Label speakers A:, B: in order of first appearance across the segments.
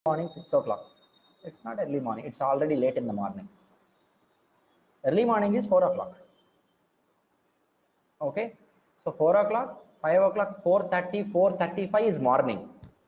A: morning 6 o'clock. It's not early morning, it's already late in the morning. Early morning is 4 o'clock. Okay, so 4 o'clock, 5 o'clock, 4:30, 4:35 is morning,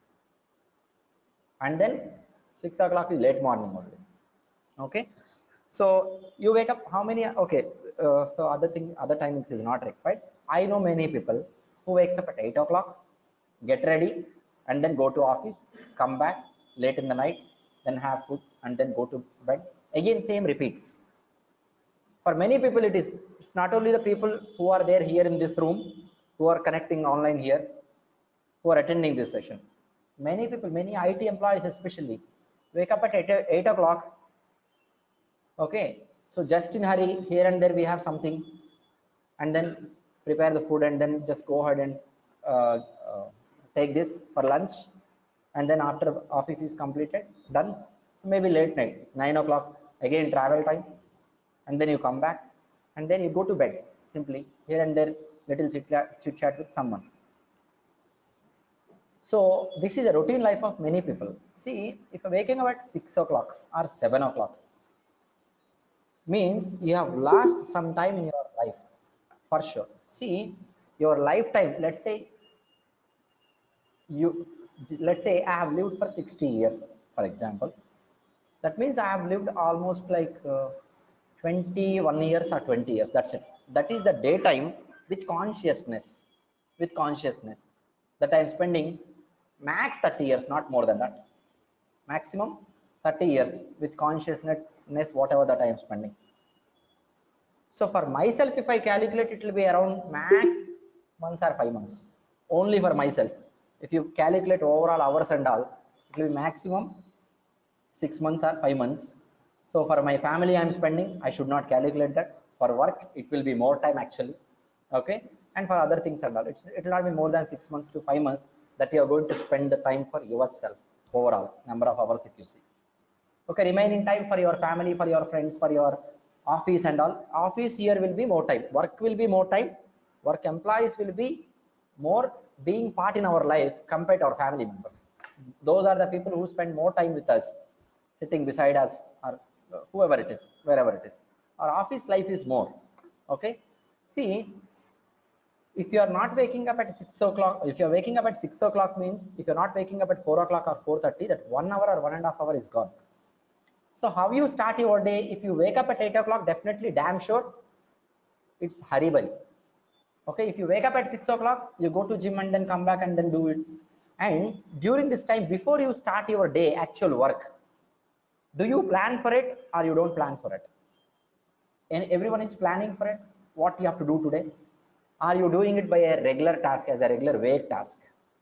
A: and then 6 o'clock is late morning only. Okay, so you wake up how many? Okay, so other timings is not required. I know many people who wakes up at 8 o'clock, get ready, and then go to office, come back late in the night, then have food, and then go to bed. Again, same repeats. For many people, it's not only the people who are there here in this room, who are connecting online here, who are attending this session. Many people, many IT employees especially, wake up at 8 o'clock. Okay, so just in hurry, here and there we have something, and then prepare the food, and then just go ahead and uh, uh, take this for lunch, and then after office is completed, done. So maybe late night, 9 o'clock, again travel time, and then you come back, and then you go to bed simply. Here and there, little chit chat with someone. So this is a routine life of many people. See, if you're waking up at 6 o'clock or 7 o'clock, means you have lost some time in your life for sure. See, your lifetime, you let's say I have lived for 60 years, for example. That means I have lived almost like 21 years or 20 years. That's it. That is the daytime with consciousness. With consciousness that I'm spending max 30 years, not more than that. Maximum 30 years with consciousness, whatever that I am spending. So for myself, if I calculate, it will be around max months or 5 months. Only for myself. If you calculate overall hours and all, it will be maximum 6 months or 5 months. So for my family, I'm spending, I should not calculate that. For work, it will be more time actually. Okay. And for other things and all, it will not be more than 6 months to 5 months that you are going to spend the time for yourself. Overall number of hours, if you see. Okay, remaining time for your family, for your friends, for your office and all. Office here will be more time. Work will be more time. Work employees will be more being part in our life compared to our family members. Those are the people who spend more time with us, sitting beside us, or whoever it is, wherever it is. Our office life is more. Okay. See, if you are not waking up at 6 o'clock, if you are waking up at 6 o'clock, means if you're not waking up at 4 o'clock or 4:30, that 1 hour or 1.5 hours is gone. So how you start your day? If you wake up at 8 o'clock, definitely damn sure it's haribari. Okay, if you wake up at 6 o'clock, you go to gym and then come back and then do it. And during this time, before you start your day, actual work, do you plan for it or you don't plan for it? And everyone is planning for it, what you have to do today. Are you doing it by a regular task, as a regular weight task?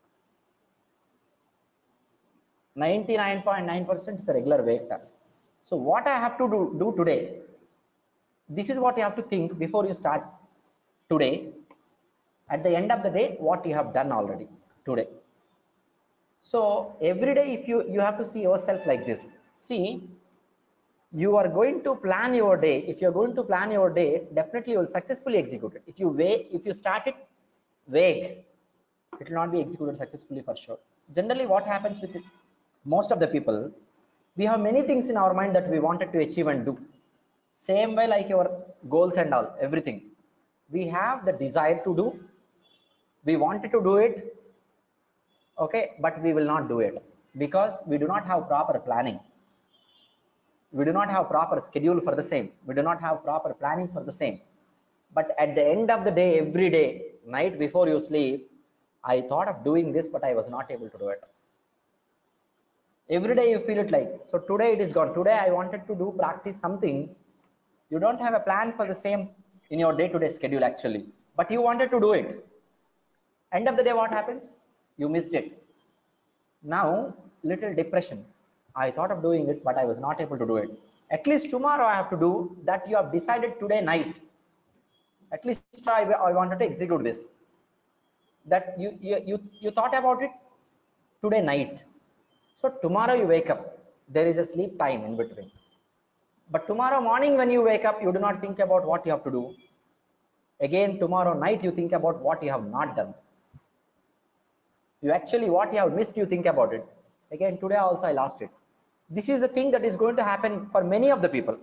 A: 99.9% is a regular weight task. So what I have to do today, this is what you have to think before you start today. At the end of the day, what you have done already today. So every day, if you have to see yourself like this. See, you are going to plan your day. If you're going to plan your day, definitely you will successfully execute it. If you start it vague, it will not be executed successfully for sure. Generally, what happens with it, most of the people, we have many things in our mind that we wanted to achieve and do. Same way like your goals and all, everything. We have the desire to do, we wanted to do it, okay, but we will not do it because we do not have proper planning. We do not have proper schedule for the same. We do not have proper planning for the same. But at the end of the day, every day, night before you sleep, I thought of doing this, but I was not able to do it. Every day you feel it like, so today it is gone. Today I wanted to do practice something. You don't have a plan for the same in your day-to-day schedule actually, but you wanted to do it. End of the day, what happens? You missed it. Now, little depression. I thought of doing it, but I was not able to do it. At least tomorrow I have to do that. You have decided today night. At least I wanted to execute this. That you thought about it today night. So tomorrow you wake up. There is a sleep time in between. But tomorrow morning when you wake up, you do not think about what you have to do. Again, tomorrow night you think about what you have not done. You actually, what you have missed, you think about it. Again, today also I lost it. This is the thing that is going to happen for many of the people.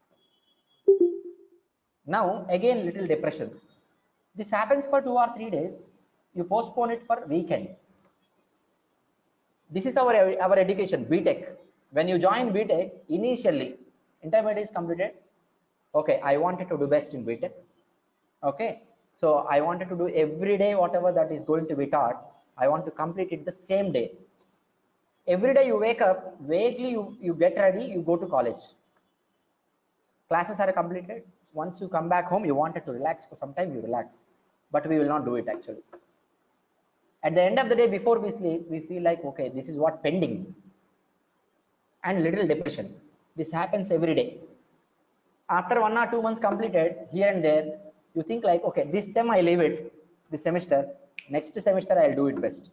A: Now, again, little depression. This happens for 2 or 3 days. You postpone it for weekend. This is our education, BTech. When you join BTech, initially, intermediate is completed. Okay, I wanted to do best in BTech. Okay, so I wanted to do every day whatever that is going to be taught. I want to complete it the same day. Every day you wake up, vaguely you get ready, you go to college. Classes are completed. Once you come back home, you wanted to relax for some time, you relax. But we will not do it actually. At the end of the day, before we sleep, we feel like, okay, this is what pending. And little depression. This happens every day. After 1 or 2 months completed, here and there, you think like, okay, this sem I leave it, this semester, next semester I'll do it best.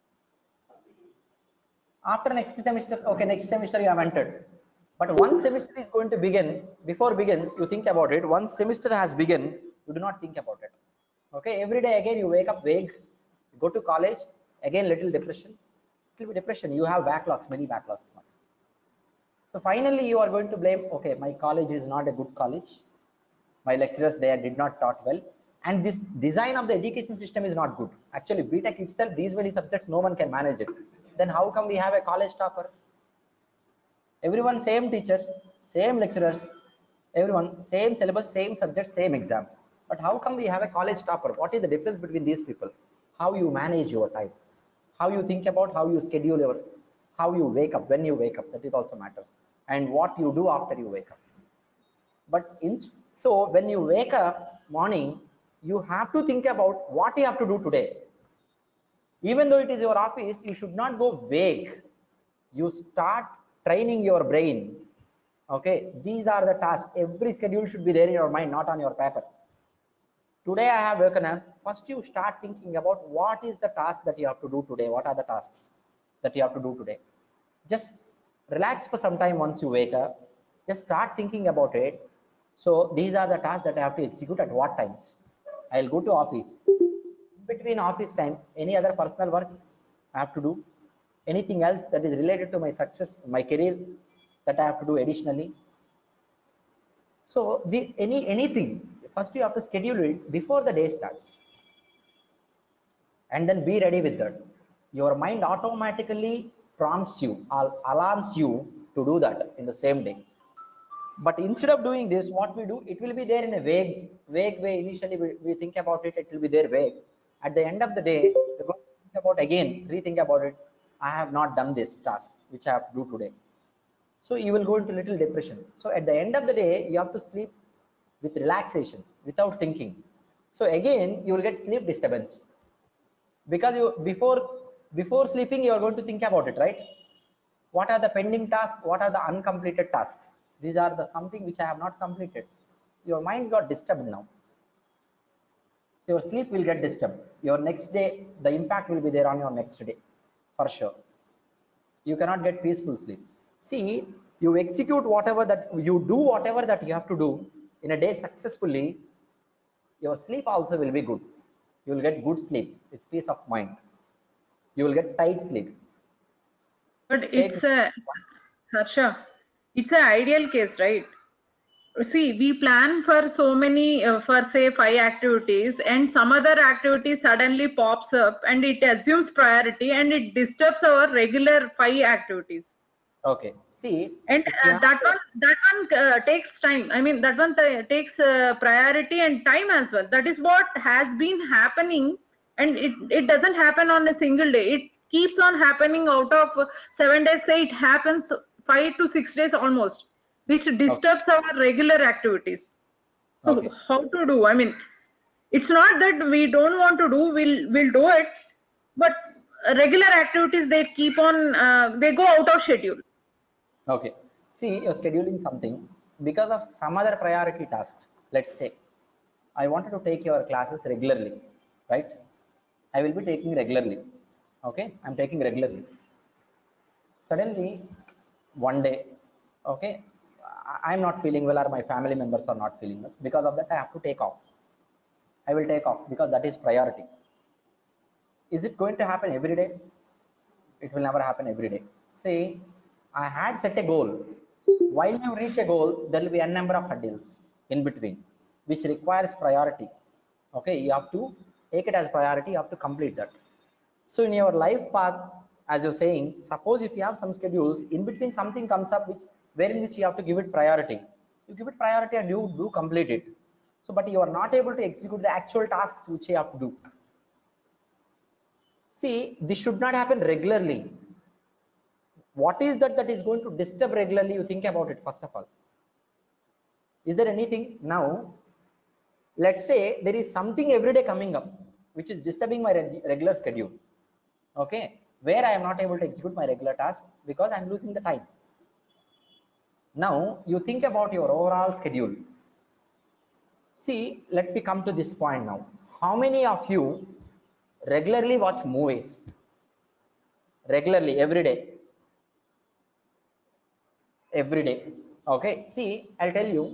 A: After next semester, okay, next semester you have entered. But one semester is going to begin, before begins, you think about it. Once semester has begun, you do not think about it. Okay, every day again you wake up vague, you go to college, again little depression. It will be depression, you have backlogs, many backlogs. So finally you are going to blame, okay, my college is not a good college. My lecturers there did not taught well. And this design of the education system is not good. Actually, BTech itself, these many subjects, no one can manage it. Then how come we have a college topper? Everyone same teachers, same lecturers, everyone same syllabus, same subject, same exams. But how come we have a college topper? What is the difference between these people? How you manage your time, how you think about, how you schedule your, how you wake up, when you wake up, that is also matters, and what you do after you wake up. But so when you wake up morning, you have to think about what you have to do today. Even though it is your office, you should not go vague. You start training your brain. Okay, these are the tasks. Every schedule should be there in your mind, not on your paper. Today I have woken up. First you start thinking about what is the task that you have to do today. What are the tasks that you have to do today? Just relax for some time once you wake up. Just start thinking about it. So these are the tasks that I have to execute at what times. I'll go to office. Between office time, any other personal work I have to do. Anything else that is related to my success, my career, that I have to do additionally. So anything, first you have to schedule it before the day starts. And then be ready with that. Your mind automatically prompts you, alarms you to do that in the same day. But instead of doing this, what we do, it will be there in a vague way. Initially we think about it, it will be there vague. At the end of the day, we're going to think about again, rethink about it. I have not done this task which I have to do today. So you will go into little depression. So at the end of the day, you have to sleep with relaxation, without thinking. So again, you will get sleep disturbance, because you before sleeping you are going to think about it, right? What are the pending tasks? What are the uncompleted tasks? These are the something which I have not completed. Your mind got disturbed now. So your sleep will get disturbed. Your next day, the impact will be there on your next day, for sure. You cannot get peaceful sleep. See, you execute whatever that you do, whatever that you have to do in a day successfully, your sleep also will be good. You will get good sleep with peace of mind. You will get tight sleep.
B: But it's a, Harsha, it's an ideal case, right? See, we plan for so many, for say 5 activities, and some other activity suddenly pops up and it assumes priority and it disturbs our regular 5 activities.
A: Okay, see,
B: and that one takes time. I mean, that one takes priority and time as well. That is what has been happening, and it doesn't happen on a single day. It keeps on happening. Out of 7 days, say it happens 5 to 6 days almost, which disturbs our regular activities. So how to do? I mean, it's not that we don't want to do, we'll do it, but regular activities, they keep on they go out of schedule.
A: Okay, see, you're scheduling something because of some other priority tasks. Let's say I wanted to take your classes regularly, right? I will be taking regularly. Okay, I'm taking regularly. Suddenly one day, okay, I'm not feeling well, or my family members are not feeling well. Because of that, I have to take off. I will take off because that is priority. Is it going to happen every day? It will never happen every day. See, I had set a goal. While you reach a goal, there will be a number of hurdles in between, which requires priority. Okay, you have to take it as priority, you have to complete that. So in your life path, as you're saying, suppose if you have some schedules, in between something comes up wherein which you have to give it priority. You give it priority and you do complete it. So, but you are not able to execute the actual tasks which you have to do. See, this should not happen regularly. What is that is going to disturb regularly? You think about it first of all. Is there anything now? Let's say there is something every day coming up which is disturbing my regular schedule. Okay, where I am not able to execute my regular task because I am losing the time. Now you think about your overall schedule. See, let me come to this point now. How many of you regularly watch movies? Regularly, every day? Every day. Okay, see, I'll tell you,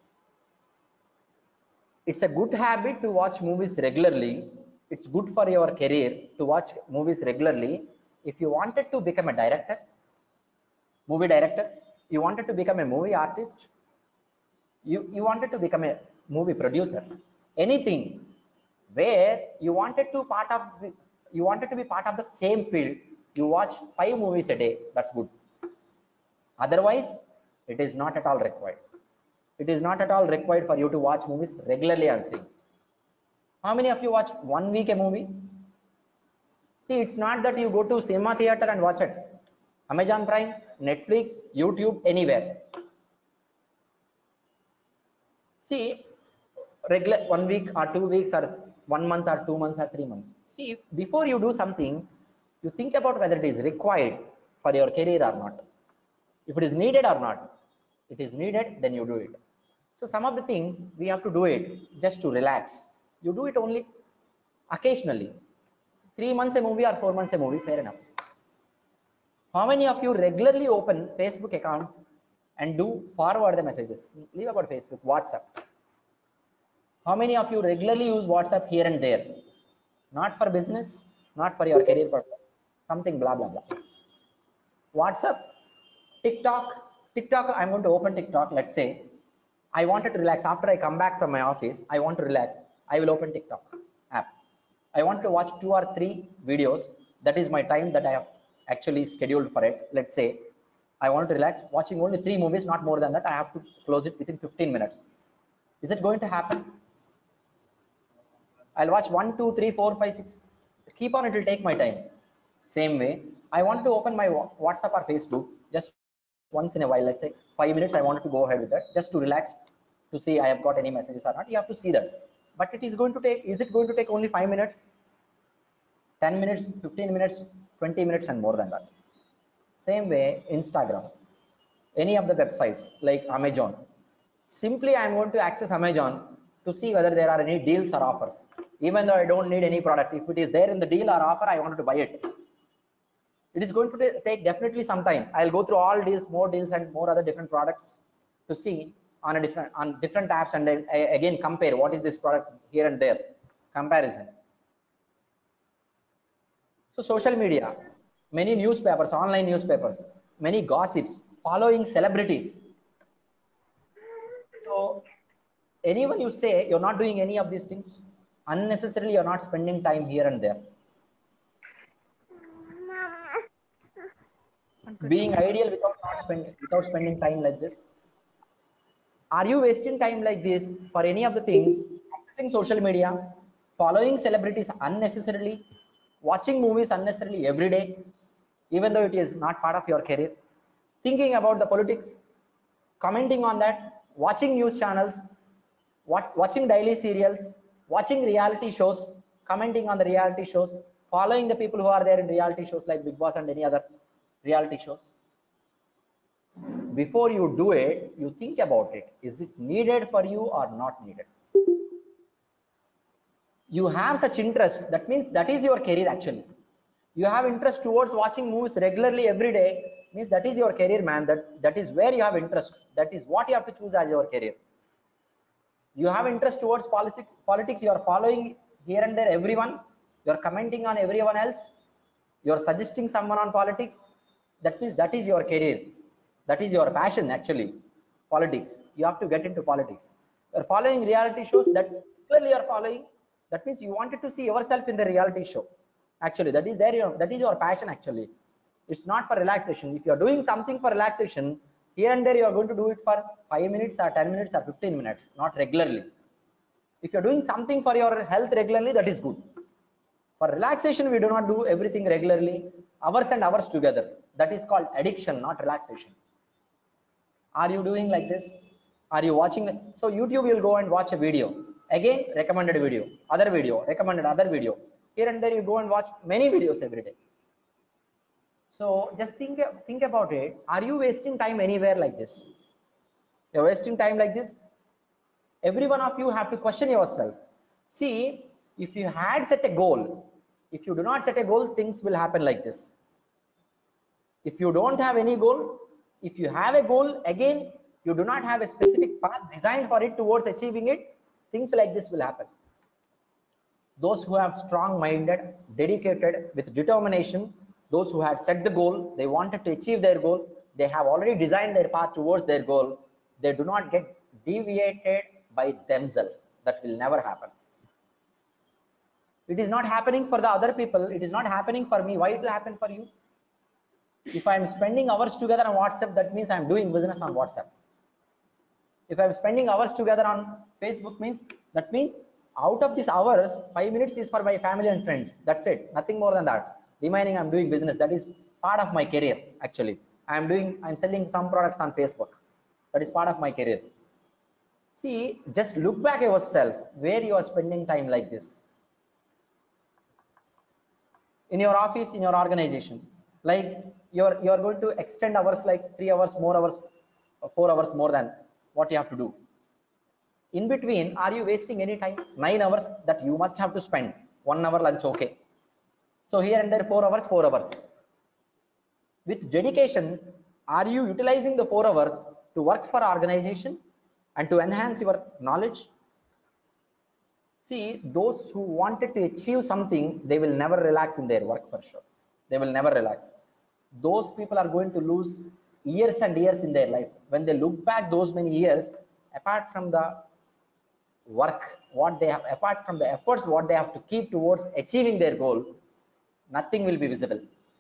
A: it's a good habit to watch movies regularly. It's good for your career to watch movies regularly. If you wanted to become a director, movie director, you wanted to become a movie artist, you wanted to become a movie producer, anything where you wanted to be part of the same field, you watch 5 movies a day, that's good. Otherwise, it is not at all required. It is not at all required for you to watch movies regularly, I'm saying. How many of you watch 1 week a movie? See, it's not that you go to cinema theater and watch it. Amazon Prime, Netflix, YouTube, anywhere. See, regular 1 week or 2 weeks or 1 month or 2 months or 3 months. See, before you do something, you think about whether it is required for your career or not. If it is needed or not. It is needed, then you do it. So some of the things we have to do it just to relax. You do it only occasionally. 3 months a movie or 4 months a movie, fair enough. How many of you regularly open Facebook account and do forward the messages? Leave about Facebook, WhatsApp. How many of you regularly use WhatsApp here and there? Not for business, not for your career purpose. Something blah, blah, blah. WhatsApp, TikTok, I'm going to open TikTok. Let's say I wanted to relax after I come back from my office. I want to relax. I will open TikTok app. I want to watch 2 or 3 videos. That is my time that I have actually scheduled for it. Let's say I want to relax watching only 3 movies, not more than that. I have to close it within 15 minutes. Is it going to happen? I'll watch 1, 2, 3, 4, 5, 6. Keep on, it will take my time. Same way, I want to open my WhatsApp or Facebook just once in a while. Let's say 5 minutes, I wanted to go ahead with that just to relax, to see I have got any messages or not. You have to see that. But it is going to take, is it going to take only 5 minutes, 10 minutes, 15 minutes, 20 minutes and more than that? Same way, Instagram, any of the websites like Amazon. Simply I am going to access Amazon to see whether there are any deals or offers. Even though I don't need any product, if it is there in the deal or offer, I wanted to buy it. It is going to take definitely some time. I'll go through all deals, more deals and more other different products to see on different apps, and I again compare what is this product here and there, comparison. So social media, many newspapers, online newspapers, many gossips, following celebrities. So anyone you say you're not doing any of these things, unnecessarily you're not spending time here and there. Being ideal without spending time like this. Are you wasting time like this for any of the things? Accessing social media, following celebrities unnecessarily, watching movies unnecessarily every day, even though it is not part of your career, thinking about the politics, commenting on that, watching news channels, watching daily serials, watching reality shows, commenting on the reality shows, following the people who are there in reality shows like Big Boss and any other reality shows. Before you do it, you think about it. Is it needed for you or not needed? You have such interest, that means that is your career actually. You have interest towards watching movies regularly every day, means that is your career, man. That is where you have interest. That is what you have to choose as your career. You have interest towards politics, you are following here and there everyone, you are commenting on everyone else, you are suggesting someone on politics, That means that is your career. That is your passion actually. Politics. You have to get into politics. You're following reality shows that clearly you're following. That means you wanted to see yourself in the reality show. Actually, that is there. That is your passion actually. It's not for relaxation. If you're doing something for relaxation, here and there you are going to do it for 5 minutes or 10 minutes or 15 minutes, not regularly. If you're doing something for your health regularly, that is good. For relaxation, we do not do everything regularly, hours and hours together. That is called addiction, not relaxation. Are you doing like this? Are you watching? So YouTube will go and watch a video. Again, recommended video, other video, recommended other video. Here and there you go and watch many videos every day. So just think about it. Are you wasting time anywhere like this? You're wasting time like this? Every one of you have to question yourself. See, if you had set a goal, if you do not set a goal, things will happen like this. If you don't have any goal, if you have a goal, again, you do not have a specific path designed for it towards achieving it, things like this will happen. Those who have strong-minded, dedicated, with determination, those who had set the goal, they wanted to achieve their goal, they have already designed their path towards their goal, they do not get deviated by themselves. That will never happen. It is not happening for the other people. It is not happening for me. Why it will happen for you? If I am spending hours together on WhatsApp, that means I am doing business on WhatsApp. If I am spending hours together on Facebook, that means out of these hours, 5 minutes is for my family and friends. That's it. Nothing more than that. Remaining, I'm doing business. That is part of my career. Actually, I'm selling some products on Facebook. That is part of my career. See, just look back at yourself where you are spending time like this. In your office, in your organization, like you're going to extend hours like 3 hours, more hours, 4 hours more than what you have to do. In between, are you wasting any time? 9 hours that you must have to spend. 1 hour lunch, okay. So here and there 4 hours, 4 hours. With dedication, are you utilizing the 4 hours to work for organization and to enhance your knowledge? See, those who wanted to achieve something, they will never relax in their work for sure. They will never relax. Those people are going to lose years and years in their life. When they look back those many years, apart from the work, what they have, apart from the efforts, what they have to keep towards achieving their goal, nothing will be visible.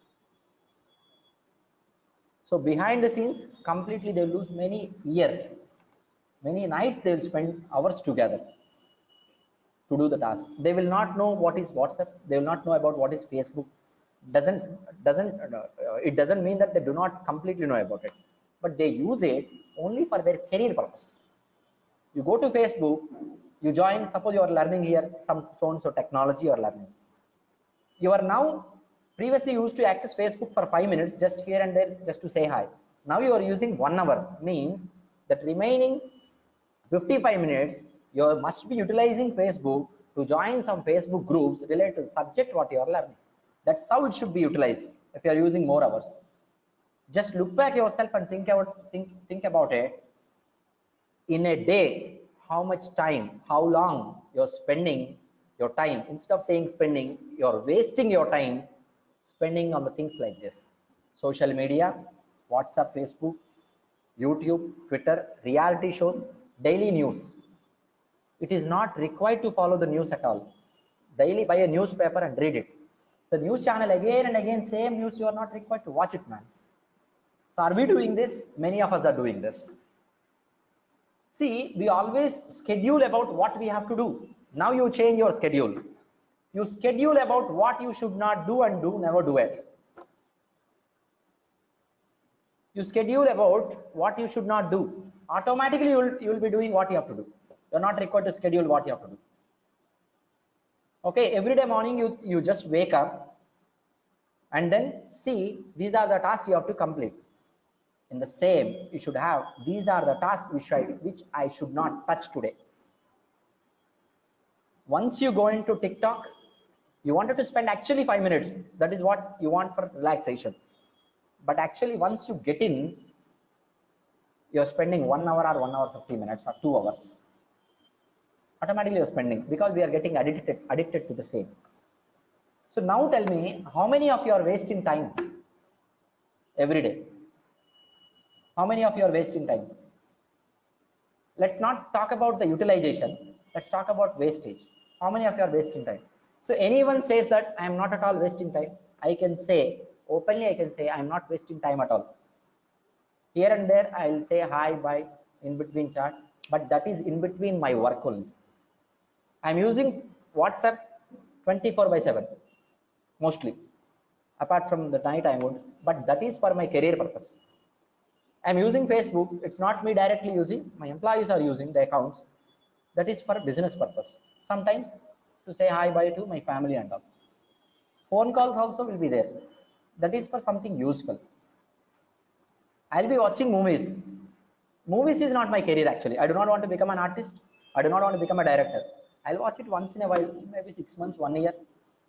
A: So behind the scenes, completely they will lose many years, many nights they will spend hours together to do the task. They will not know what is WhatsApp. They will not know about what is Facebook. It doesn't mean that they do not completely know about it, but they use it only for their career purpose. You go to Facebook, you join, suppose you are learning here some so-and-so technology you are learning. You are now, previously used to access Facebook for 5 minutes, just here and there, just to say hi. Now you are using 1 hour, means that remaining 55 minutes, you must be utilizing Facebook to join some Facebook groups related to the subject what you are learning. That's how it should be utilized if you are using more hours. Just look back yourself and think about it. In a day, how much time, how long you're spending your time. Instead of saying spending, you're wasting your time spending on the things like this. Social media, WhatsApp, Facebook, YouTube, Twitter, reality shows, daily news. It is not required to follow the news at all. Daily buy a newspaper and read it. The news channel again and again, same news, you are not required to watch it, man. So are we doing this? Many of us are doing this. See, we always schedule about what we have to do. Now you change your schedule. You schedule about what you should not do and never do it. You schedule about what you should not do. Automatically you will be doing what you have to do. You're not required to schedule what you have to do. Okay, every day morning you just wake up and then see these are the tasks you have to complete. In the same, you should have these are the tasks which I should not touch today. Once you go into TikTok, you wanted to spend actually 5 minutes. That is what you want for relaxation. But actually, once you get in, you're spending 1 hour or 1 hour 50 minutes or 2 hours. Automatically you're spending because we are getting addicted to the same. So now tell me, how many of you are wasting time? every day? How many of you are wasting time? Let's not talk about the utilization. Let's talk about wastage. How many of you are wasting time? So anyone says that I am not at all wasting time, I can say openly, I can say I am not wasting time at all. Here and there, I'll say hi, bye in between chat, but that is in between my work only. I'm using WhatsApp 24/7 mostly. Apart from the night I would, but that is for my career purpose. I'm using Facebook. It's not me directly using. My employees are using the accounts. That is for business purpose. Sometimes to say hi, bye to my family and all. Phone calls also will be there. That is for something useful. I'll be watching movies. Movies is not my career actually. I do not want to become an artist. I do not want to become a director. I'll watch it once in a while, maybe 6 months, 1 year.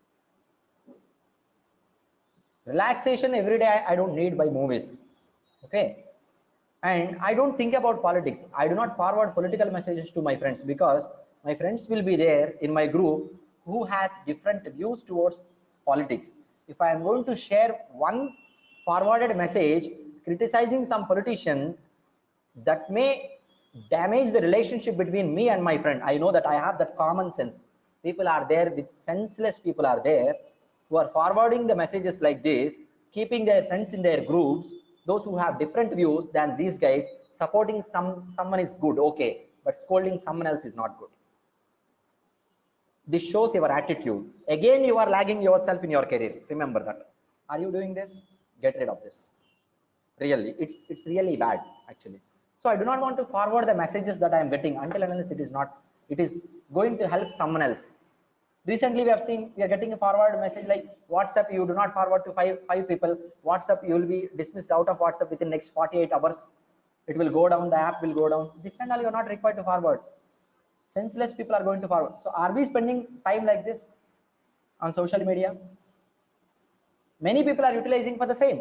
A: Relaxation every day I don't need by movies. Okay. And I don't think about politics. I do not forward political messages to my friends because my friends will be there in my group who has different views towards politics. If I am going to share one forwarded message criticizing some politician, that may damage the relationship between me and my friend. I know that I have that common sense. People are there with senseless people are there who are forwarding the messages like this, keeping their friends in their groups, those who have different views than these guys, supporting someone is good, okay, but scolding someone else is not good. This shows your attitude. Again, you are lagging yourself in your career. Remember that. Are you doing this? Get rid of this. Really, it's really bad actually. So I do not want to forward the messages that I am getting until and unless it is going to help someone else. Recently we have seen we are getting a forward message like WhatsApp, you do not forward to five people. WhatsApp, you will be dismissed out of WhatsApp within next 48 hours. It will go down, the app will go down. This and all you are not required to forward. Senseless people are going to forward. So are we spending time like this on social media? Many people are utilizing for the same.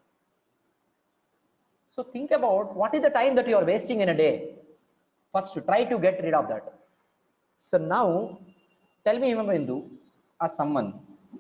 A: So think about what is the time that you are wasting in a day. First, try to get rid of that. So now, tell me, Himabendu, as someone,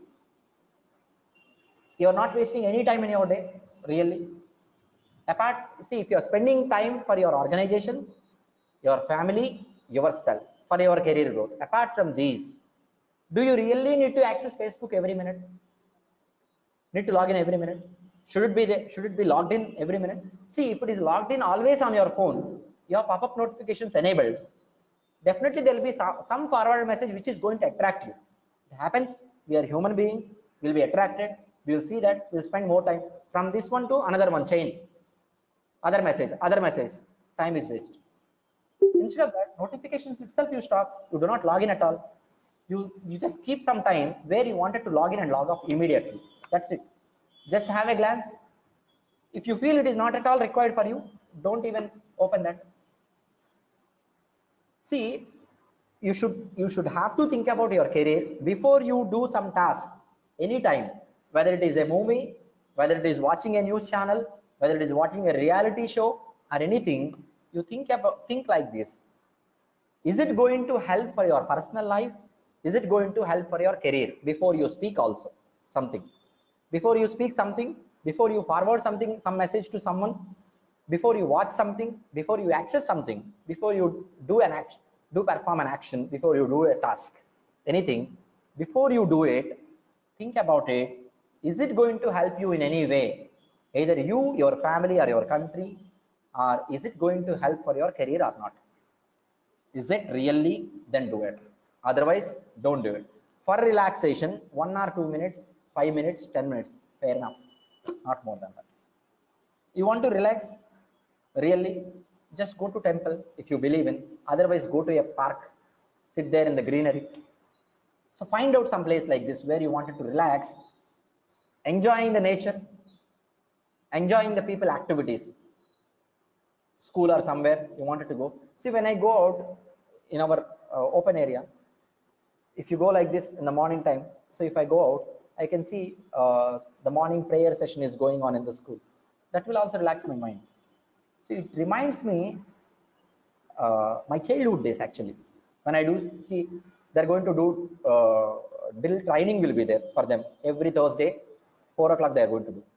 A: you are not wasting any time in your day, really. Apart, see, if you are spending time for your organization, your family, yourself, for your career growth, apart from these, do you really need to access Facebook every minute? Need to log in every minute? Should it be there? Should it be logged in every minute? See, if it is logged in always on your phone, your pop-up notifications enabled, definitely there will be some forward message which is going to attract you. It happens. We are human beings. We'll be attracted. We'll see that. We'll spend more time from this one to another one chain. Other message. Time is waste. Instead of that, notifications itself you stop. You do not log in at all. You just keep some time where you wanted to log in and log off immediately. That's it. Just have a glance. If you feel it is not at all required for you, don't even open that. See, you should have to think about your career before you do some task anytime, whether it is a movie, whether it is watching a news channel, whether it is watching a reality show or anything. You think like this. Is it going to help for your personal life? Is it going to help for your career? Before you speak also something. Before you speak something, before you forward something, some message to someone, before you watch something, before you access something, before you do an action, perform an action, before you do a task, anything, before you do it, think about it. Is it going to help you in any way? Either you, your family, or your country, or is it going to help for your career or not? Is it really? Then do it. Otherwise, don't do it. For relaxation, 1 or 2 minutes, 5 minutes, 10 minutes, fair enough. Not more than that. You want to relax? Really? Just go to temple if you believe in. Otherwise, go to a park, sit there in the greenery. So find out some place like this where you wanted to relax, enjoying the nature, enjoying the people activities. School or somewhere you wanted to go. See, when I go out in our open area, if you go like this in the morning time, so if I go out, I can see the morning prayer session is going on in the school. That will also relax my mind. See, it reminds me my childhood days actually. When I do see, they're going to do drill training will be there for them every Thursday, 4 o'clock they are going to do.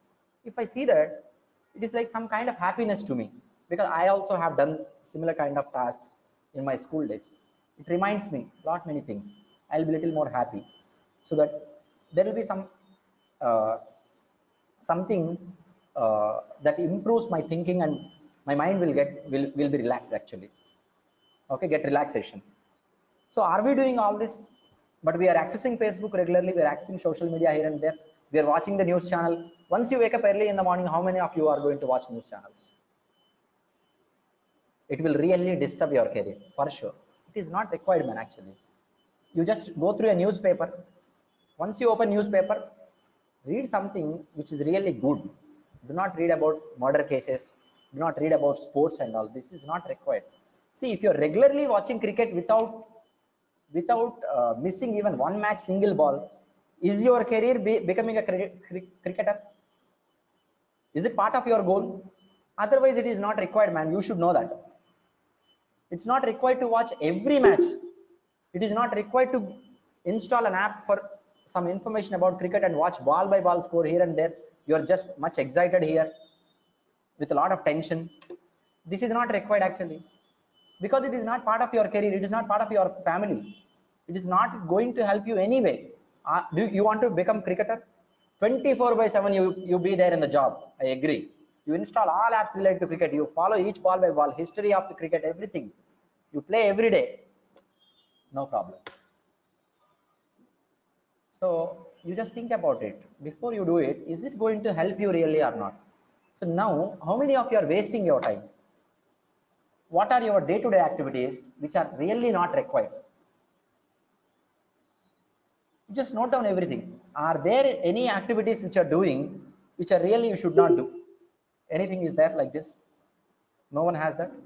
A: if I see that, it is like some kind of happiness to me, because I also have done similar kind of tasks in my school days. It reminds me lot many things. I'll be little more happy, so that there will be some uh, something that improves my thinking, and my mind will be relaxed actually. Okay, get relaxation. So are we doing all this? But we are accessing Facebook regularly, we are accessing social media here and there, we are watching the news channel. Once you wake up early in the morning, how many of you are going to watch news channels? It will really disturb your career for sure. It is not required, man. Actually, you just go through a newspaper. Once you open newspaper, read something which is really good. Do not read about murder cases, do not read about sports and all. This is not required. See, if you're regularly watching cricket without missing even one match, single ball, is your career becoming a cricketer? Is it part of your goal? Otherwise it is not required, man. You should know that. It's not required to watch every match. It is not required to install an app for some information about cricket and watch ball by ball score here and there. You're just much excited here with a lot of tension. This is not required actually, because it is not part of your career. It is not part of your family. It is not going to help you anyway. Do you want to become cricketer? 24/7 you be there in the job. I agree. You install all apps related to cricket. You follow each ball by ball history of the cricket, everything. You play every day, no problem. So you just think about it before you do it. Is it going to help you really or not? So now, how many of you are wasting your time? What are your day-to-day activities which are really not required? Just note down everything. Are there any activities which are doing which are really you should not do? Anything is there like this? No one has that?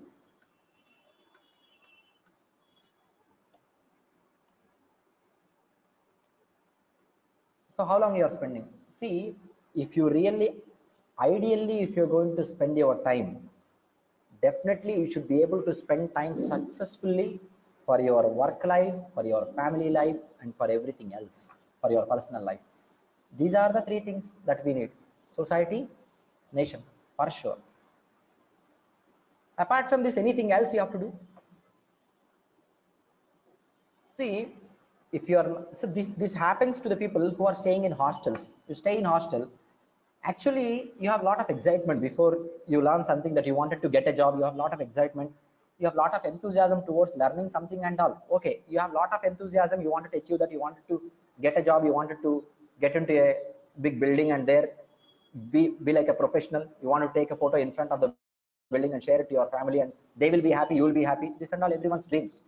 A: So how long you are spending? See, if you really, ideally, if you're going to spend your time, definitely you should be able to spend time successfully for your work life, for your family life, and for everything else, for your personal life. These are the three things that we need: society, nation, for sure. Apart from this, anything else you have to do? See, if you are, so this happens to the people who are staying in hostels. You stay in hostel, actually you have a lot of excitement before you learn something, that you wanted to get a job. You have a lot of excitement, you have a lot of enthusiasm towards learning something and all. Okay, you have a lot of enthusiasm, you wanted to achieve that, you wanted to get a job, you wanted to get into a big building and there be like a professional. You want to take a photo in front of the building and share it to your family, and they will be happy, you will be happy. This and all everyone's dreams.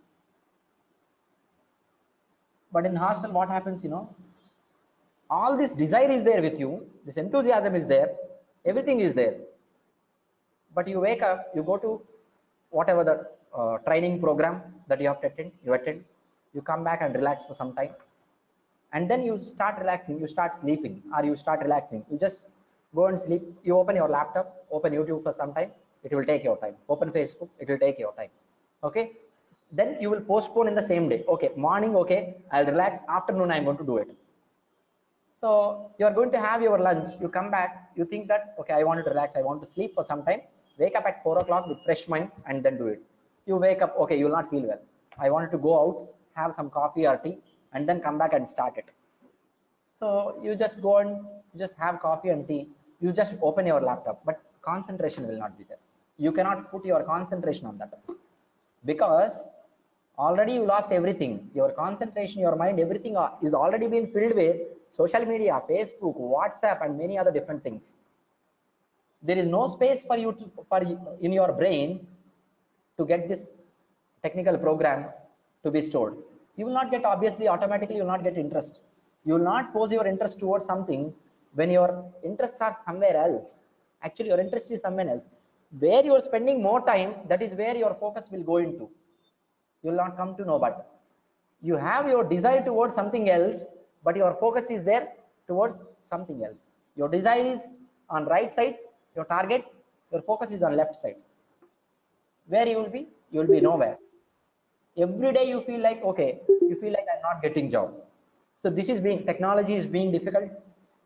A: But in hostel, what happens, all this desire is there with you, this enthusiasm is there, everything is there. But you wake up, you go to whatever the training program that you have to attend, you come back and relax for some time. And then you start relaxing, you start sleeping, or you start relaxing. You just go and sleep. You open your laptop, open YouTube for some time. It will take your time. Open Facebook, it will take your time. Okay. Then you will postpone in the same day. Okay, morning, okay, I'll relax. Afternoon, I'm going to do it. So you are going to have your lunch. You come back, you think that, okay, I want to relax, I want to sleep for some time. Wake up at 4 o'clock with fresh mind and then do it. You wake up, okay, you will not feel well. I wanted to go out, have some coffee or tea, and then come back and start it. So you just go and just have coffee and tea. You just open your laptop, but concentration will not be there. You cannot put your concentration on that, because already you lost everything. Your concentration, your mind, everything is already been filled with social media, Facebook, WhatsApp, and many other different things. There is no space for you in your brain to get this technical program to be stored. You will not get, obviously, automatically you will not get interest. You will not pose your interest towards something when your interests are somewhere else. Actually, your interest is somewhere else. Where you are spending more time, that is where your focus will go into. You will not come to know, but you have your desire towards something else, but your focus is there towards something else. Your desire is on right side, your target, your focus is on left side. Where you will be? You will be nowhere. Every day you feel like, okay, you feel like I'm not getting job. So this is technology is being difficult.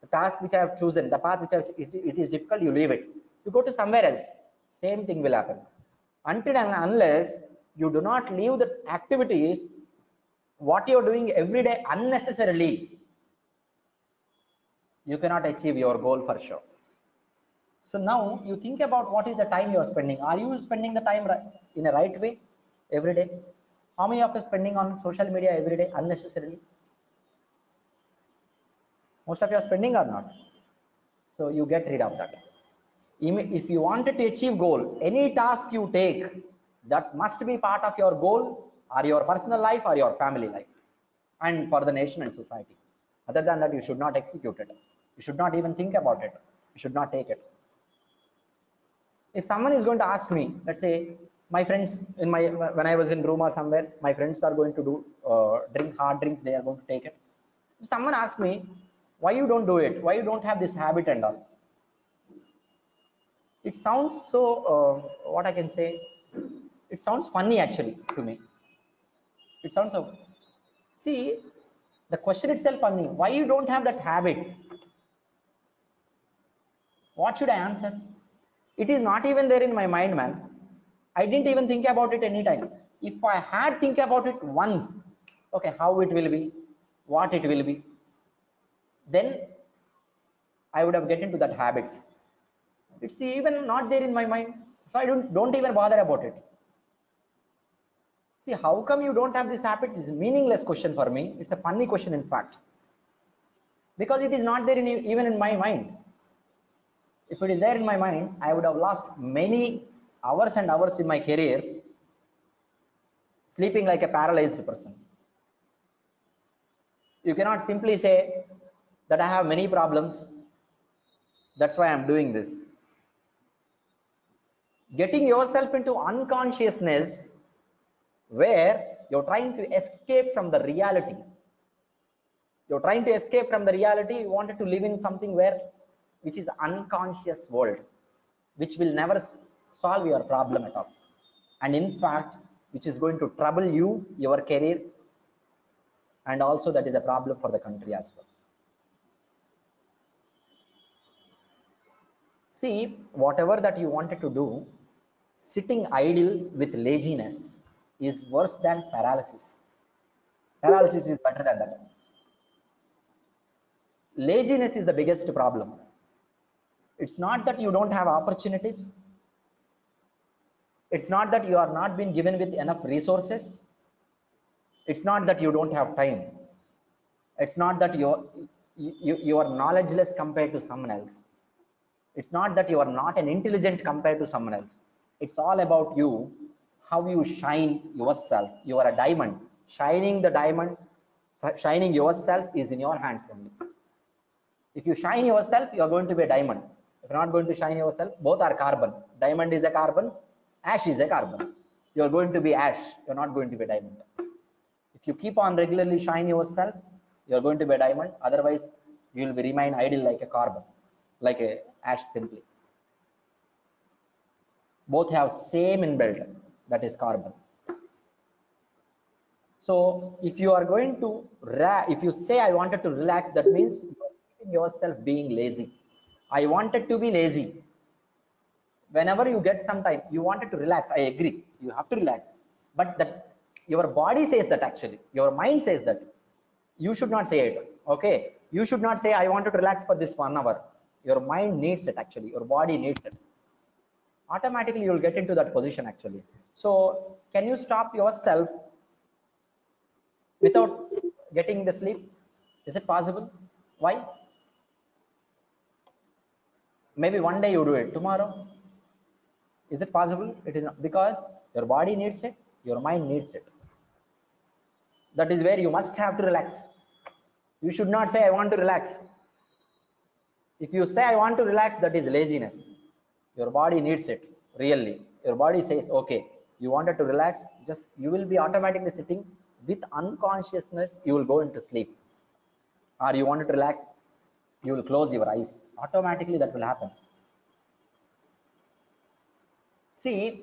A: The task which I have chosen, the path which it is difficult, you leave it. You go to somewhere else. Same thing will happen. Until and unless you do not leave the activities, what you are doing every day unnecessarily, you cannot achieve your goal for sure. So now you think about what is the time you are spending. Are you spending the time in a right way every day? How many of you are spending on social media every day unnecessarily? Most of you are spending or not? So you get rid of that. If you wanted to achieve goal, any task you take, that must be part of your goal or your personal life or your family life and for the nation and society. Other than that, you should not execute it. You should not even think about it. You should not take it. If someone is going to ask me, let's say my friends when I was in room or somewhere, my friends are going to do drink hard drinks, they are going to take it. If someone asks me, why you don't do it? Why you don't have this habit and all? It sounds so, what I can say, it sounds funny actually to me. It sounds so, see, the question itself funny. Why you don't have that habit? What should I answer? It is not even there in my mind, man. I didn't even think about it anytime. If I had think about it once, okay, how it will be, what it will be, then I would have get into that habits. It's even not there in my mind, so I don't even bother about it. See, how come you don't have this habit? It's a meaningless question for me. It's a funny question, in fact, because it is not there even in my mind. If it is there in my mind, I would have lost many hours and hours in my career sleeping like a paralyzed person. You cannot simply say that I have many problems, that's why I'm doing this. Getting yourself into unconsciousness where you're trying to escape from the reality. You're trying to escape from the reality. You wanted to live in something which is unconscious world, which will never solve your problem at all. And in fact, which is going to trouble you, your career, and also that is a problem for the country as well. See, whatever that you wanted to do, sitting idle with laziness is worse than paralysis. Paralysis is better than that. Laziness is the biggest problem. It's not that you don't have opportunities. It's not that you are not being given with enough resources. It's not that you don't have time. It's not that you are knowledgeless compared to someone else. It's not that you are not an intelligent compared to someone else. It's all about you, how you shine yourself. You are a diamond. Shining the diamond, shining yourself is in your hands only. If you shine yourself, you are going to be a diamond. If you're not going to shine yourself, both are carbon. Diamond is a carbon, ash is a carbon. You are going to be ash, you're not going to be a diamond. If you keep on regularly shine yourself, you're going to be a diamond. Otherwise, you will be remain idle like a carbon, like a ash simply. Both have same inbuilt, that is carbon. So if you are going to, if you say I wanted to relax, that means you are keeping yourself being lazy. I wanted to be lazy. Whenever you get some time, you wanted to relax. I agree. You have to relax. But that your body says that actually. Your mind says that. You should not say it. Okay. You should not say I wanted to relax for this 1 hour. Your mind needs it actually. Your body needs it. Automatically you will get into that position actually. So can you stop yourself without getting the sleep? Is it possible? Why? Maybe one day you do it. Tomorrow, is it possible? It is not, because your body needs it, your mind needs it. That is where you must have to relax. You should not say I want to relax. If you say I want to relax, that is laziness. Your body needs it, really. Your body says, okay, you wanted to relax, just you will be automatically sitting with unconsciousness, you will go into sleep. Or you wanted to relax, you will close your eyes. Automatically that will happen. See,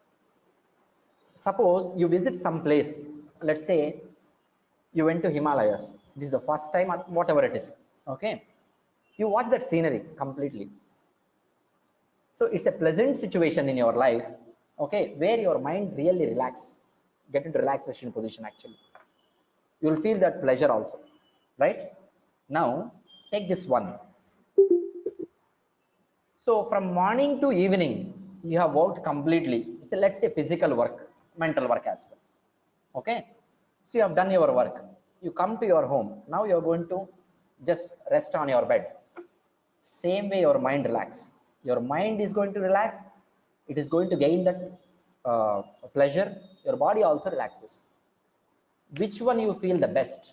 A: suppose you visit some place, let's say you went to Himalayas. This is the first time, or whatever it is. Okay. You watch that scenery completely. So it's a pleasant situation in your life, okay, where your mind really get into relaxation position actually. You'll feel that pleasure also, right? Now, take this one. So from morning to evening, you have worked completely. So let's say physical work, mental work as well. Okay. So you have done your work. You come to your home. Now you're going to just rest on your bed. Same way your mind relax. Your mind is going to relax. It is going to gain that pleasure. Your body also relaxes. Which one you feel the best?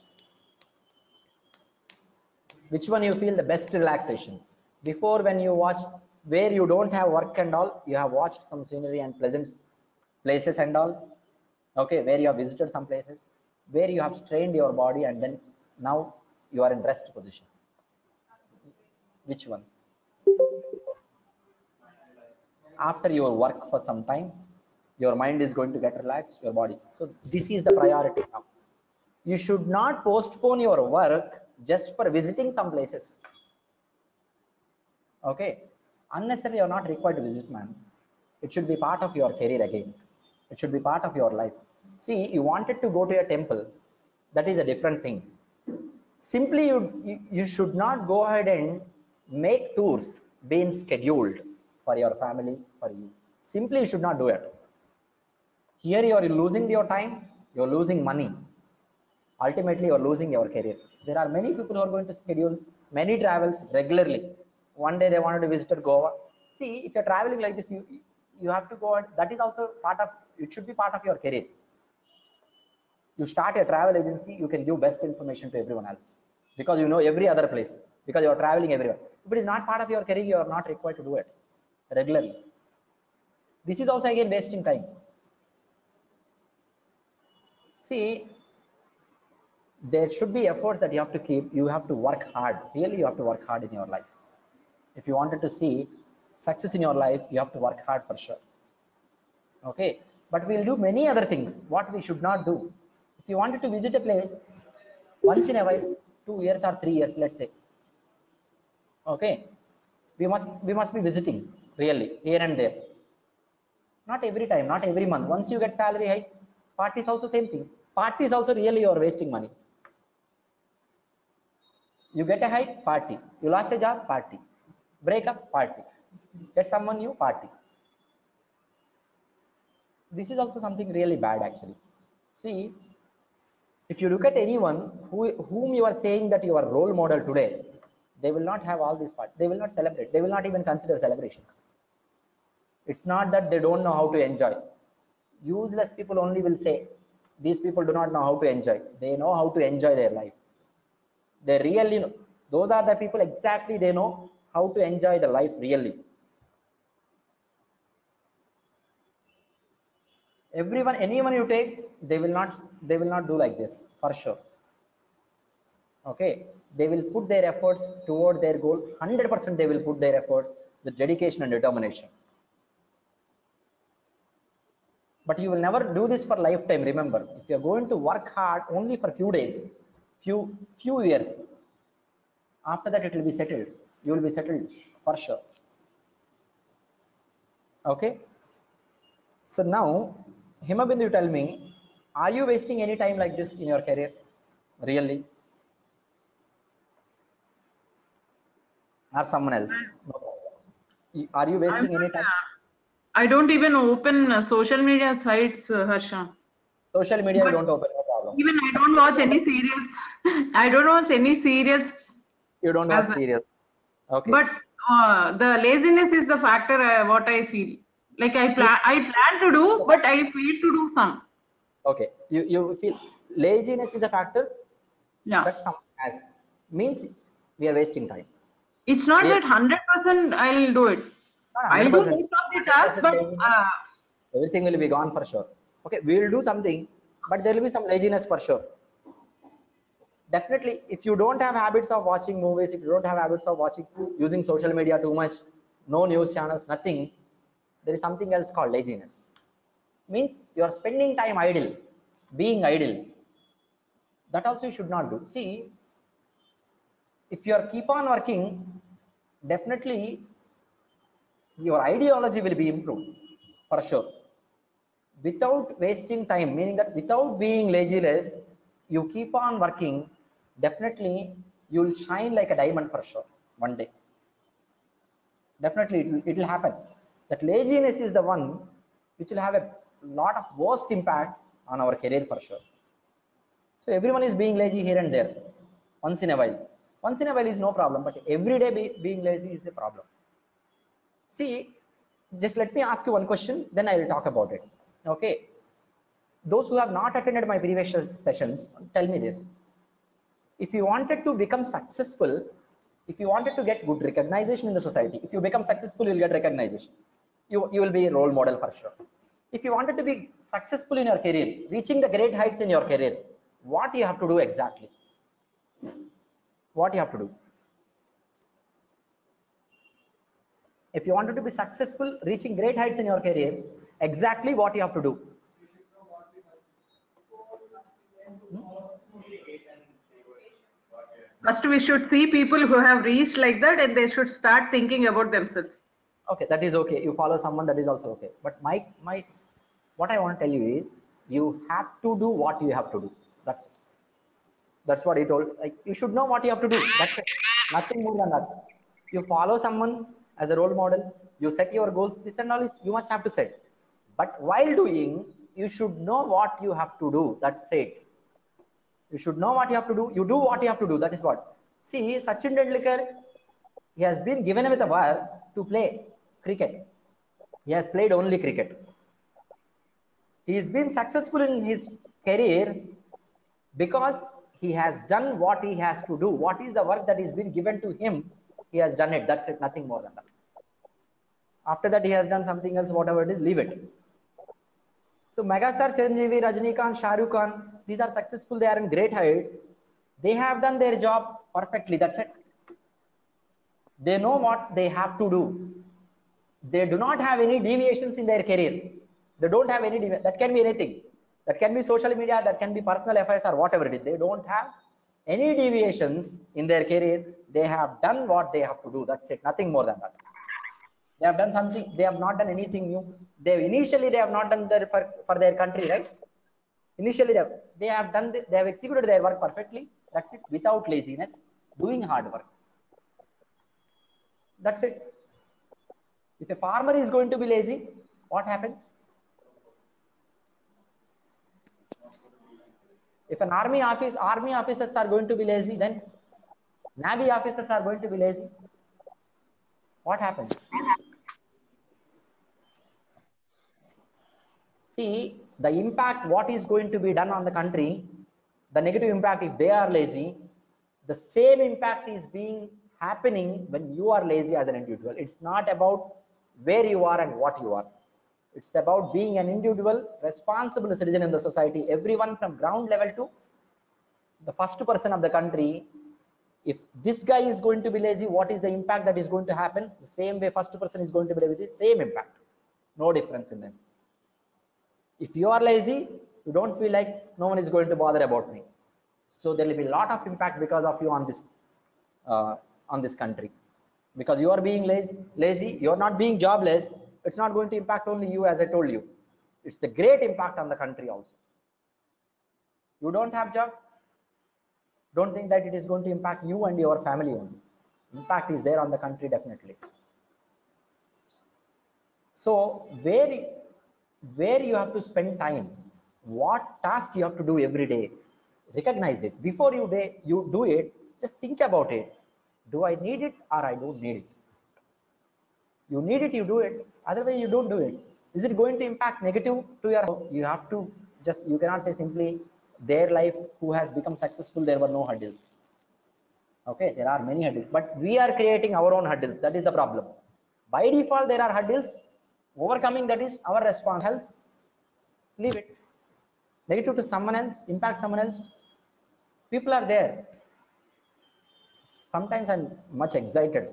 A: Which one you feel the best relaxation? Before, when you watch where you don't have work and all, you have watched some scenery and pleasant places and all, okay, where you have visited some places, where you have strained your body, and then now you are in rest position. Which one? After your work for some time, your mind is going to get relaxed, your body. So this is the priority now. You should not postpone your work just for visiting some places. Okay, unnecessarily you're not required to visit, man. It should be part of your career again. It should be part of your life. See, you wanted to go to a temple, that is a different thing. Simply you should not go ahead and make tours being scheduled for your family, for you. Simply you should not do it. Here you are losing your time, you're losing money. Ultimately you're losing your career. There are many people who are going to schedule many travels regularly. One day they wanted to visit Goa. See, if you're traveling like this, you have to go, and that is also part of, it should be part of your career. You start a travel agency, you can give best information to everyone else because you know every other place, because you are traveling everywhere. If it is not part of your career, you are not required to do it regularly. This is also again wasting time. See, there should be efforts that you have to keep. You have to work hard. Really, you have to work hard in your life. If you wanted to see success in your life, you have to work hard for sure. Okay, but we'll do many other things what we should not do. If you wanted to visit a place once in a while, 2 years or 3 years, let's say, okay, we must be visiting really here and there. Not every time, not every month. Once you get salary hike, parties also same thing. Parties also really you are wasting money. You get a hike, party. You lost a job, party. Break up, party. Get someone new, party. This is also something really bad actually. See, if you look at anyone whom you are saying that you are role model today, they will not have all these parts. They will not celebrate. They will not even consider celebrations. It's not that they don't know how to enjoy. Useless people only will say, these people do not know how to enjoy. They know how to enjoy their life. They really know. Those are the people exactly, they know how to enjoy the life really. Everyone, anyone you take, they will not do like this for sure. Okay, they will put their efforts toward their goal. 100% they will put their efforts with dedication and determination. But you will never do this for lifetime. Remember, if you are going to work hard only for few days, few years, after that it will be settled. You will be settled for sure. Okay. So now, Himabindu, you tell me, are you wasting any time like this in your career? Really? Or someone else? No. Are you wasting any time?
B: I don't even open social media sites, Harsha.
A: Social media you don't open, no problem.
B: Even I don't watch any serials. I don't watch any serials.
A: You don't watch serials. Okay.
B: But the laziness is the factor what I feel. Like I plan to do, but I fail to do some.
A: Okay. You feel laziness is a factor?
B: Yeah.
A: That someone has. Means we are wasting time.
B: It's not that 100% I'll do it. I'll do most of the tasks, but
A: everything will be gone for sure. Okay, we will do something, but there will be some laziness for sure. Definitely, if you don't have habits of watching movies, if you don't have habits of using social media too much, no news channels, nothing, there is something else called laziness. Means you are spending time idle, being idle. That also you should not do. See, if you are keep on working, definitely your ideology will be improved for sure. Without wasting time, meaning that without being lazyless, you keep on working, definitely you'll shine like a diamond for sure one day. Definitely it will happen. That laziness is the one which will have a lot of worst impact on our career for sure. So everyone is being lazy here and there, once in a while. Once in a while is no problem, but every day being lazy is a problem. See, just let me ask you one question, then I will talk about it. Okay. Those who have not attended my previous sessions, tell me this. If you wanted to become successful, if you wanted to get good recognition in the society, if you become successful, you'll get recognition. You will be a role model for sure. If you wanted to be successful in your career, reaching the great heights in your career, what you have to do exactly? What you have to do? If you wanted to be successful, reaching great heights in your career, exactly what you have to do?
B: First, we should see people who have reached like that, and they should start thinking about themselves.
A: Okay, that is okay. You follow someone, that is also okay. But what I want to tell you is, you have to do what you have to do. That's what he told. Like, you should know what you have to do. That's it. Nothing more than that. You follow someone as a role model. You set your goals. This and all is you must have to set. But while doing, you should know what you have to do. That's it. You should know what you have to do. You do what you have to do. That is what. See, Sachin Tendulkar, he has been given with a wire to play cricket. He has played only cricket. He has been successful in his career because he has done what he has to do. What is the work that is been given to him? He has done it. That's it. Nothing more than that. After that, he has done something else, whatever it is, leave it. So megastar Chiranjeevi, Rajinikanth, Shah Rukh Khan, these are successful. They are in great heights. They have done their job perfectly. That's it. They know what they have to do. They do not have any deviations in their career. They don't have any that can be anything. That can be social media, that can be personal affairs or whatever it is. They don't have any deviations in their career. They have done what they have to do. That's it. Nothing more than that. They have done something. They have not done anything new. Initially they have not done their for their country, right? Initially they have done. They have executed their work perfectly. That's it. Without laziness, doing hard work. That's it. If a farmer is going to be lazy, what happens? If an army officers are going to be lazy, then Navy officers are going to be lazy. What happens? See, the impact, what is going to be done on the country, the negative impact if they are lazy, the same impact is being happening when you are lazy as an individual. It's not about where you are and what you are. It's about being an individual, responsible citizen in the society. Everyone from ground level to the first person of the country. If this guy is going to be lazy, what is the impact that is going to happen? The same way first person is going to be lazy, same impact. No difference in them. If you are lazy, you don't feel like no one is going to bother about me. So there will be a lot of impact because of you on this country. Because you are being lazy, you are not being jobless. It's not going to impact only you, as I told you. It's the great impact on the country also. You don't have job, don't think that it is going to impact you and your family only. Impact is there on the country, definitely. So where you have to spend time, what task you have to do every day, recognize it. Before you do it, just think about it. Do I need it or I don't need it? You need it, you do it. Otherwise you don't do it. Is it going to impact negative to your? You have to just, you cannot say simply their life who has become successful, there were no hurdles. Okay, there are many hurdles, but we are creating our own hurdles. That is the problem. By default, there are hurdles. Overcoming that is our responsibility. Leave it. Negative to someone else, impact someone else. People are there. Sometimes I'm much excited.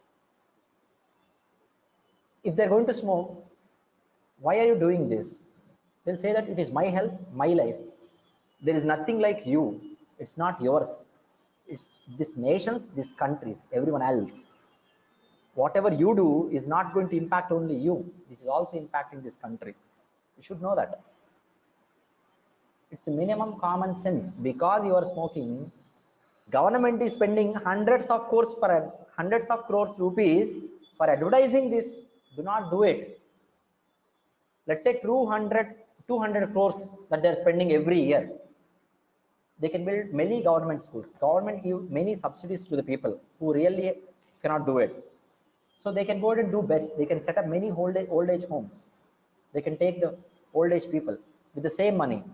A: If they're going to smoke, why are you doing this? They'll say that it is my health, my life. There is nothing like you. It's not yours. It's this nation's, this country's, everyone else. whatever you do is not going to impact only you. This is also impacting this country. You should know that. It's the minimum common sense. Because you are smoking, government is spending hundreds of crores rupees for advertising this. Do not do it. Let's say 200 crores that they're spending every year. They can build many government schools. Government give many subsidies to the people who really cannot do it. So they can go and do best. They can set up many old age homes. They can take the old age people with the same money.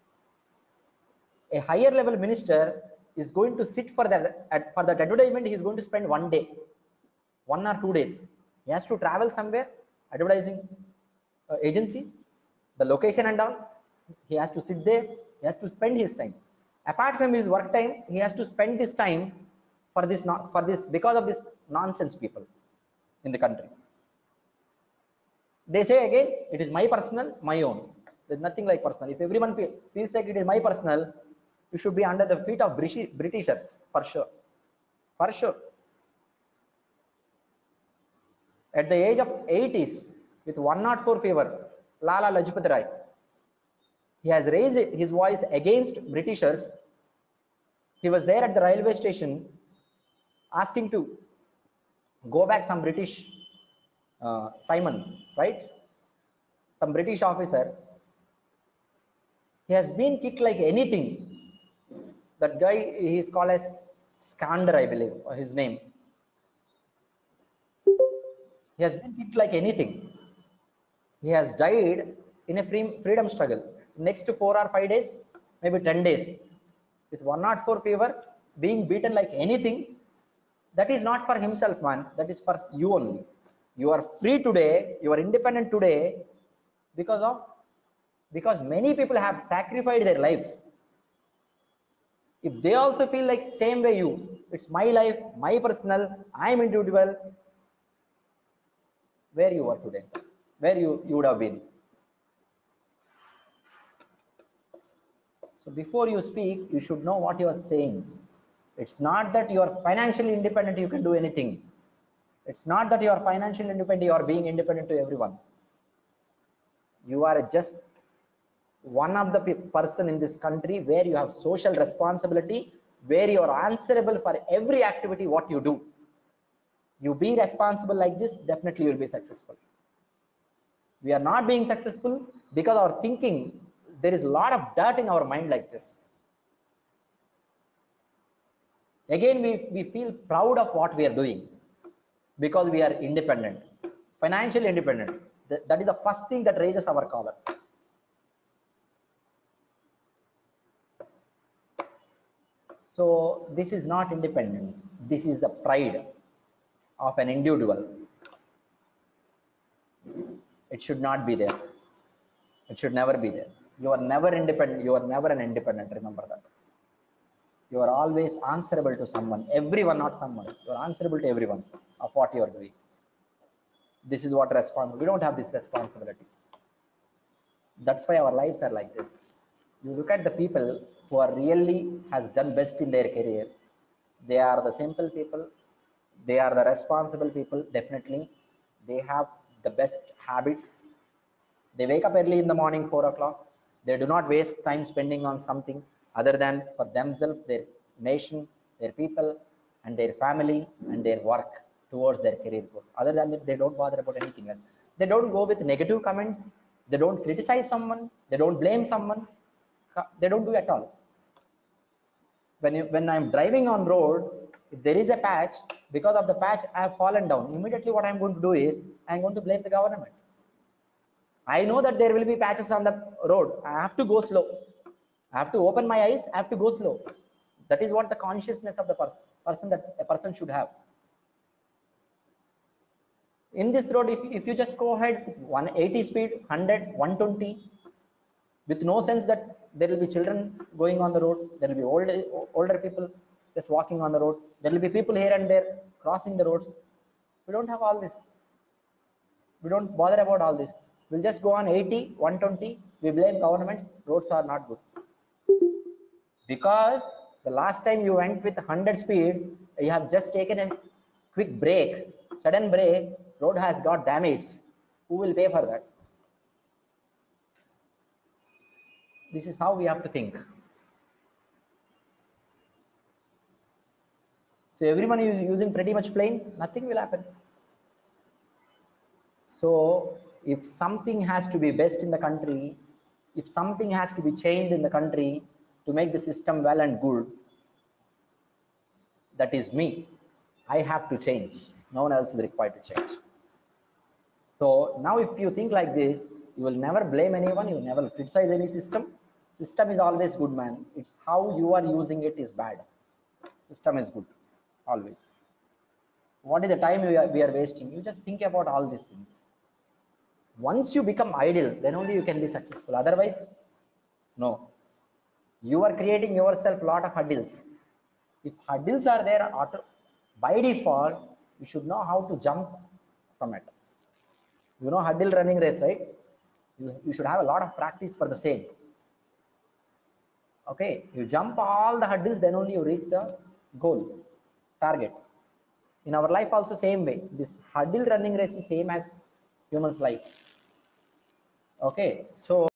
A: A higher level minister is going to sit for that advertisement. He is going to spend 1 day, 1 or 2 days. He has to travel somewhere, advertising agencies, the location and all. He has to sit there. He has to spend his time. Apart from his work time, he has to spend this time for this because of this nonsense people in the country. They say again, it is my personal, my own. There's nothing like personal. If everyone feels like it is my personal, you should be under the feet of Britishers, for sure. For sure. At the age of 80s, with 104 fever, Lala Lajpat Rai, he has raised his voice against Britishers. He was there at the railway station asking to go back some British Simon, right? Some British officer. He has been kicked like anything. That guy, he is called as Skander, I believe, his name. He has been kicked like anything. He has died in a freedom struggle. Next 4 or 5 days, maybe 10 days, with 104 fever, being beaten like anything. That is not for himself, man. That is for you only. You are free today. You are independent today because many people have sacrificed their life. If they also feel like same way you, it's my life, my personal, I am individual, where you are today, where you would have been. So before you speak, you should know what you are saying. It's not that you are financially independent, you can do anything. It's not that you are financially independent, you are being independent to everyone. You are just one of the person in this country where you have social responsibility, where you are answerable for every activity what you do. You be responsible like this, definitely you will be successful. We are not being successful because our thinking, there is a lot of dirt in our mind like this. Again, we feel proud of what we are doing because we are independent, financially independent. That is the first thing that raises our collar. So this is not independence. This is the pride of an individual. It should not be there. It should never be there. You are never independent. You are never an independent. Remember that. You are always answerable to someone. Everyone, not someone. You are answerable to everyone of what you are doing. This is what responsibility. We don't have this responsibility. That's why our lives are like this. You look at the people who are really has done best in their career. They are the simple people. They are the responsible people. Definitely, they have the best habits. They wake up early in the morning, 4 o'clock. They do not waste time spending on something other than for themselves, their nation, their people, and their family, and their work towards their career goal. Other than that, they don't bother about anything else. They don't go with negative comments. They don't criticize someone. They don't blame someone. They don't do at all. When I'm driving on road, if there is a patch, because of the patch I have fallen down, immediately what I'm going to do is I'm going to blame the government. I know that there will be patches on the road. I have to go slow. I have to open my eyes. I have to go slow. That is what the consciousness of the person that a person should have. In this road, if you just go ahead with 180 speed, 100, 120, with no sense that there will be children going on the road, there will be older people just walking on the road, there will be people here and there crossing the roads. We don't have all this. We don't bother about all this. We'll just go on 80, 120. We blame governments. Roads are not good. Because the last time you went with 100 speed, you have just taken a quick break. sudden break, road has got damaged. Who will pay for that? This is how we have to think. So everyone is using pretty much plane, nothing will happen. So if something has to be best in the country, if something has to be changed in the country to make the system well and good, that is me. I have to change. No one else is required to change. So now if you think like this, you will never blame anyone, you will never criticize any system. System is always good, man. It's how you are using it is bad. System is good, always. What is the time we are wasting? You just think about all these things. Once you become idle, then only you can be successful. Otherwise, no. You are creating yourself a lot of hurdles. If hurdles are there, by default, you should know how to jump from it. You know hurdle running race, right? You should have a lot of practice for the same. Okay, you jump all the hurdles, then only you reach the goal, target. In our life also same way. This hurdle running race is same as human's life. Okay, so